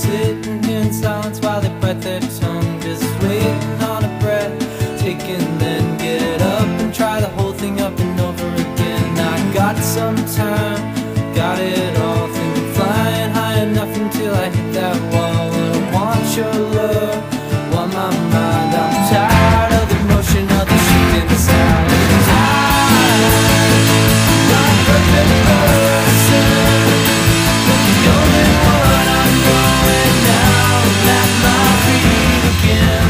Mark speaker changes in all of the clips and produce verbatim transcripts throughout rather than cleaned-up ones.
Speaker 1: sitting here in silence while they bite their tongue, just waiting on a breath, taking, then get up and try the whole thing up and over again. I got some time, got it all, thinking flying high enough until I hit that wall. I want your love, want my mind, I'm tired of the motion of the shooting sound. I'm not a perfect person, but the only one I'm going down at my feet again.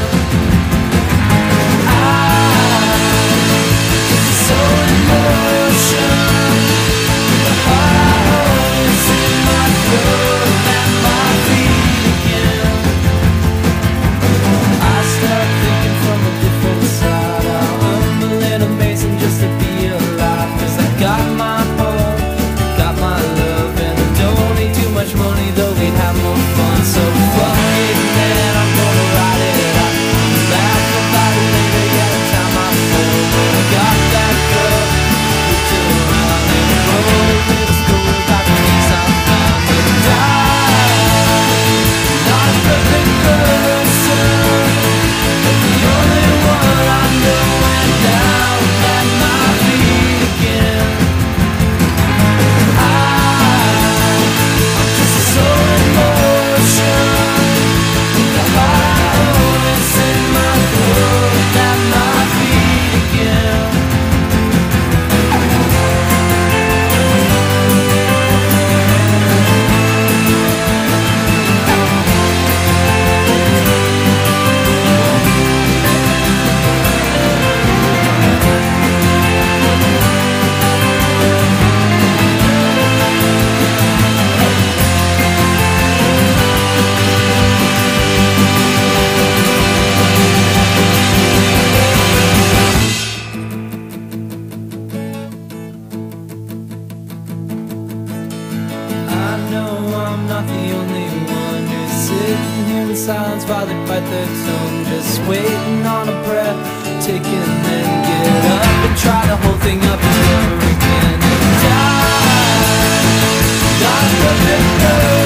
Speaker 1: I'm just a soul in motion, the heart is in my throat at my feet again. I start thinking from a different side, how humble and amazing just to be alive. Cause I got my heart, got my love, and I don't need too much money, though we'd have more fun. So fuck it, man, I'm gonna ride it out, laugh about it later, yeah, the time I fell. But I got that girl, looked around and wrote a little story about the peace I found. And I'm not a perfect person, but the only one I'm going down at my feet again. I'm just a soul in motion, the heart is in my throat at my feet again. I know I'm not the only one who's sitting here in silence while they bite their tongue, just waiting on a breath, taking, then get up and try the whole thing up and over again. And I, not a perfect person.